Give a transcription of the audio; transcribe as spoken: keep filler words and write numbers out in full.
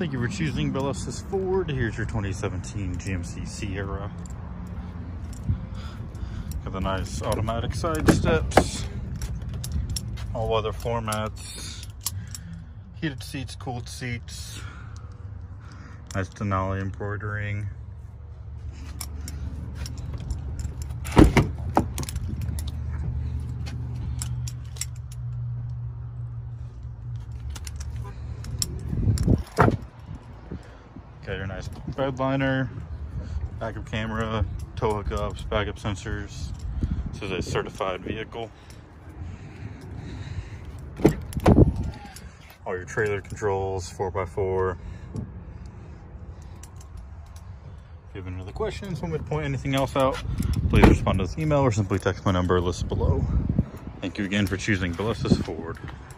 Thank you for choosing Bellus's Ford. Here's your twenty seventeen G M C Sierra. Got the nice automatic side steps, all weather floor mats, heated seats, cooled seats, nice Denali embroidering. Got your nice bed liner, backup camera, tow hookups, backup sensors. This is a certified vehicle. All your trailer controls, four by four. If you have any other questions, want me to point anything else out, please respond to this email or simply text my number listed below. Thank you again for choosing Bellus's Ford.